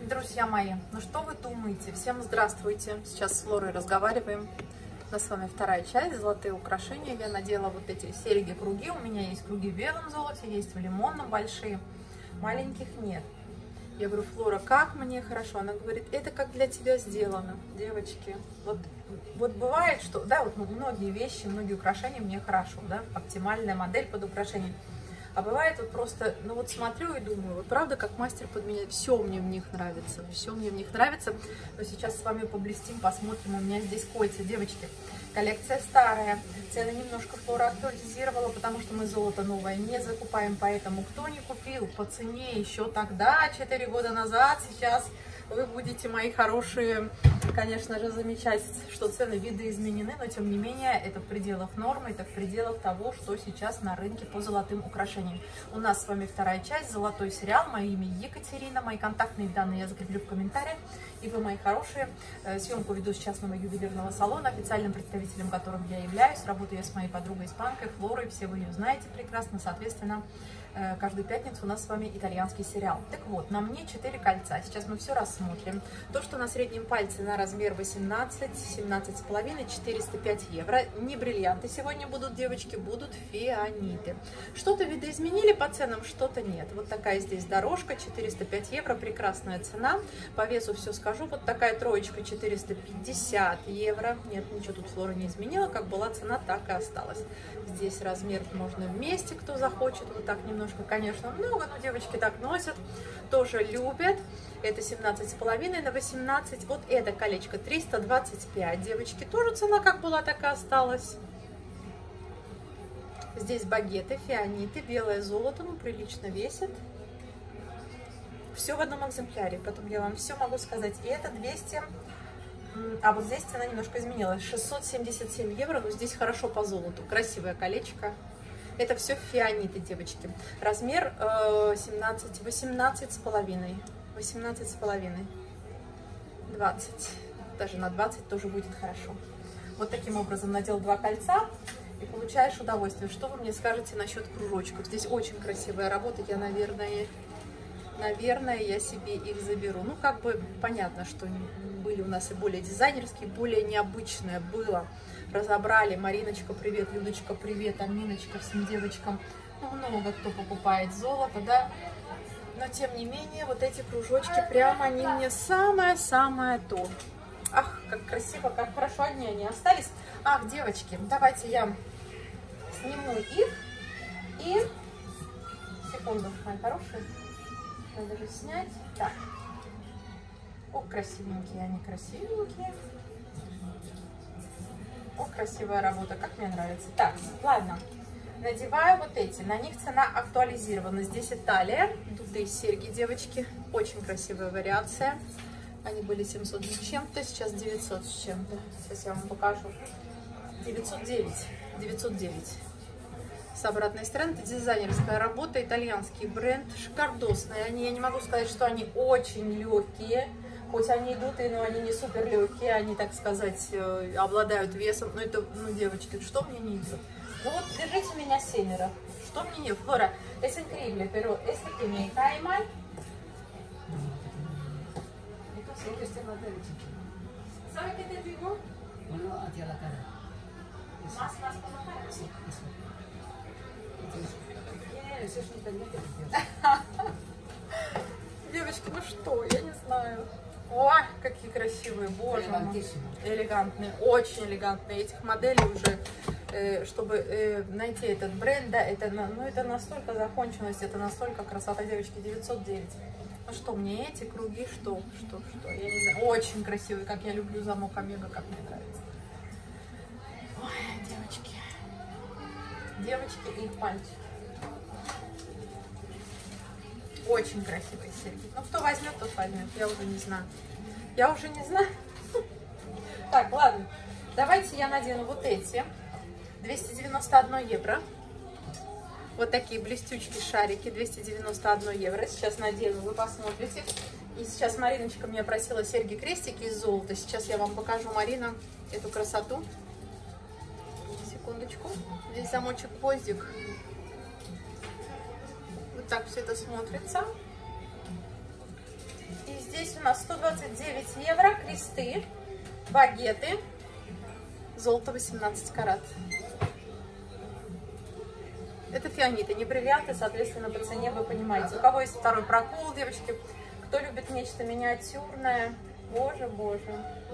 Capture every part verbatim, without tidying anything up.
Друзья мои, ну что вы думаете? Всем здравствуйте! Сейчас с Флорой разговариваем. У нас с вами вторая часть, золотые украшения. Я надела вот эти серьги-круги. У меня есть круги в белом золоте, есть в лимонном большие. Маленьких нет. Я говорю: Флора, как мне хорошо. Она говорит: это как для тебя сделано, девочки. Вот, вот бывает, что, да, вот многие вещи, многие украшения мне хорошо, да, оптимальная модель под украшением. А бывает вот просто, ну вот смотрю и думаю, вот правда, как мастер подменяет, все мне в них нравится, все мне в них нравится. Но сейчас с вами поблестим, посмотрим, у меня здесь кольца, девочки. Коллекция старая, цены немножко Флора актуализировала, потому что мы золото новое не закупаем, поэтому кто не купил по цене еще тогда, четыре года назад, сейчас вы будете, мои хорошие, конечно же, замечать, что цены видоизменены, но тем не менее это в пределах нормы, это в пределах того, что сейчас на рынке по золотым украшениям. У нас с вами вторая часть, золотой сериал, мое имя Екатерина, мои контактные данные я закреплю в комментариях. И вы, мои хорошие, съемку веду с частного ювелирного салона, официальным представителем которым я являюсь. Работаю я с моей подругой испанкой Флорой, все вы ее знаете прекрасно, соответственно, каждую пятницу у нас с вами итальянский сериал. Так вот, на мне четыре кольца, сейчас мы все рассмотрим. То, что на среднем пальце на размер восемнадцать, семнадцать с половиной, четыреста пять евро. Не бриллианты сегодня будут, девочки, будут фианиты. Что-то видоизменили по ценам, что-то нет. Вот такая здесь дорожка, четыреста пять евро, прекрасная цена. По весу все скажу, вот такая троечка, четыреста пятьдесят евро. Нет, ничего тут Флора не изменила, как была цена, так и осталась. Здесь размер можно вместе, кто захочет, вот так немножко, конечно, много, но девочки так носят, тоже любят. Это семнадцать с половиной на восемнадцать. Вот это колечко триста двадцать пять, девочки, тоже цена как была, так и осталась. Здесь багеты, фианиты, белое золото, ну прилично весит. Все в одном экземпляре, потом я вам все могу сказать. И это двести, а вот здесь цена немножко изменилась, шестьсот семьдесят семь евро, но здесь хорошо по золоту, красивое колечко. Это все фианиты, девочки. Размер э, семнадцать, восемнадцать с половиной, восемнадцать с половиной, двадцать, даже на двадцать тоже будет хорошо. Вот таким образом надел два кольца и получаешь удовольствие. Что вы мне скажете насчет кружочков? Здесь очень красивая работа, я, наверное... Наверное, я себе их заберу. Ну, как бы понятно, что были у нас и более дизайнерские, более необычное было. Разобрали. Мариночка, привет, Людочка, привет, Аминочка, всем девочкам. Ну, много кто покупает золото, да. Но, тем не менее, вот эти кружочки, прямо они мне самое-самое то. Ах, как красиво, как хорошо одни они остались. Ах, девочки, давайте я сниму их. И... Секунду, мои хорошие. Надо же снять. Так. О, красивенькие они, красивенькие. О, красивая работа, как мне нравится. Так, ладно. Надеваю вот эти. На них цена актуализирована. Здесь Италия. Дутые серьги, девочки. Очень красивая вариация. Они были семьсот с чем-то, сейчас девятьсот с чем-то. Сейчас я вам покажу. девятьсот девять. девятьсот девять. С обратной стороны, это дизайнерская работа, итальянский бренд, шикардосные. Они, я не могу сказать, что они очень легкие, хоть они идут, но они не супер легкие, они, так сказать, обладают весом. Но это, ну, девочки, что мне не идет? Ну вот, держите меня семеро. Что мне не? Флора, es increíble, pero este que me cae mal. ¿Sabe qué te digo? Ponlo hacia la cara. Más, más por la cara. Sí, eso. Девочки, ну что, я не знаю. Ой, какие красивые, боже мой. Элегантные, очень элегантные. Этих моделей уже, э, чтобы э, найти этот бренд, да, это, ну, это настолько законченность, это настолько красота, девочки, девятьсот девять. Ну что, мне эти круги, что, что, что, я не знаю. Очень красивые, как я люблю замок Омега, как мне нравится. Ой, девочки. Девочки и их мальчики. Очень красивые серьги. Ну, кто возьмет, тот возьмет. Я уже не знаю. Я уже не знаю. Так, ладно. Давайте я надену вот эти. двести девяносто одно евро. Вот такие блестючки, шарики. двести девяносто одно евро. Сейчас надену, вы посмотрите. И сейчас Мариночка меня просила серьги-крестики из золота. Сейчас я вам покажу, Марина, эту красоту. Секундочку. Здесь замочек-гвоздик. Вот так все это смотрится. И здесь здесь у нас сто двадцать девять евро, кресты, багеты, золото восемнадцать карат. Это фианиты, не бриллианты, соответственно, по цене вы понимаете. У кого есть второй прокол, девочки, кто любит нечто миниатюрное, боже, боже.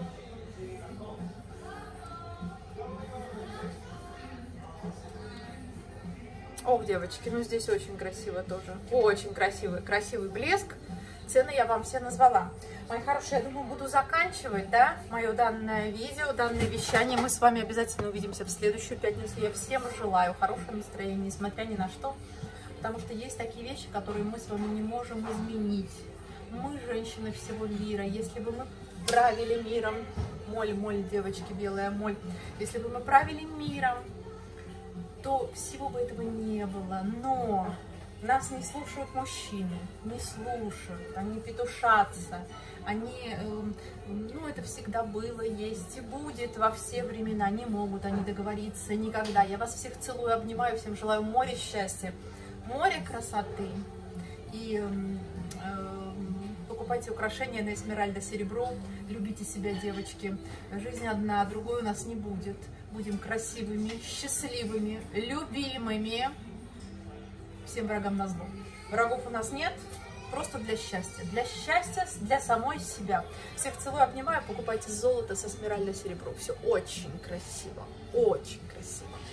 Ох, девочки, ну здесь очень красиво тоже. Очень красивый, красивый блеск. Цены я вам все назвала. Мои хорошие, я думаю, буду заканчивать, да, мое данное видео, данное вещание. Мы с вами обязательно увидимся в следующую пятницу. Я всем желаю хорошего настроения, несмотря ни на что. Потому что есть такие вещи, которые мы с вами не можем изменить. Мы, женщины всего мира. Если бы мы правили миром, моль, моль, девочки, белая моль. Если бы мы правили миром, то всего бы этого не было. Но нас не слушают мужчины, не слушают, они петушатся, они, ну, это всегда было, есть и будет во все времена, не могут они договориться никогда. Я вас всех целую, обнимаю, всем желаю море счастья, море красоты. И э, покупайте украшения на эсмеральда серебро, любите себя, девочки. Жизнь одна, другой у нас не будет. Будем красивыми, счастливыми, любимыми. Всем врагам назло. Врагов у нас нет, просто для счастья. Для счастья, для самой себя. Всех целую, обнимаю, покупайте золото со эсмеральда серебро. Все очень красиво, очень красиво.